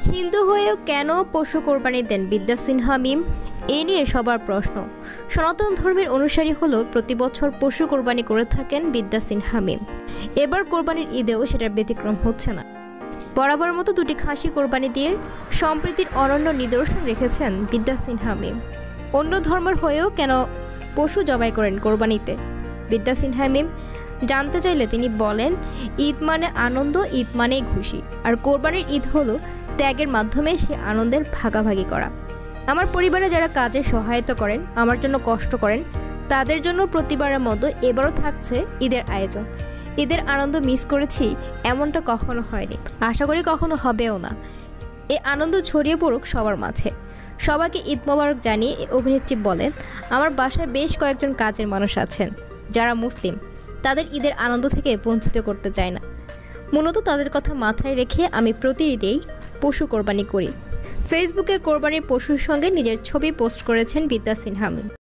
হিন্দু হয়েও কেন পশু কোরবানি দেন বিদ্যা সিনহা মিম? এ নিয়ে সবার প্রশ্ন। সনাতন ধর্মের অনুসারী হলেও প্রতি বছর পশু কোরবানি করে থাকেন বিদ্যা সিনহা মিম। এবার কোরবানির ঈদেও সেটার ব্যতিক্রম হচ্ছে না। বরাবর মতো দুটি খাসি কোরবানি দিয়ে সম্প্রীতির অনন্য নিদর্শন রেখেছেন বিদ্যা সিনহা মিম। অন্য ধর্মের হয়েও কেন পশু জবাই করেন কোরবানিতে? বিদ্যা সিনহা মিম জানতে চাইলে তিনি বলেন, ঈদ মানে আনন্দ, ঈদ মানেই খুশি। আর কোরবানির ঈদ হলো ত্যাগের মাধ্যমে সে আনন্দের ভাগাভাগি করা। আমার পরিবারে যারা কাজে সহায়তা করেন, আমার জন্য কষ্ট করেন, তাদের জন্য প্রতিবারের মতো এবারও থাকছে ঈদের আয়োজন। ঈদের আনন্দ মিস করেছি এমনটা কখনো হয়নি, আশা করি কখনো হবেও না। এই আনন্দ ছড়িয়ে পড়ুক সবার মাঝে। সবাইকে ঈদ মোবারক জানিয়ে অভিনেত্রী বলেন, আমার বাসায় বেশ কয়েকজন কাজের মানুষ আছেন যারা মুসলিম, তাদের ঈদের আনন্দ থেকে বঞ্চিত করতে চায় না। মূলত তাদের কথা মাথায় রেখে আমি প্রতি ঈদেই পশু কোরবানি করি। ফেসবুকে কোরবানির পশুর সঙ্গে নিজের ছবি পোস্ট করেছেন বিদ্যা সিনহা মিম।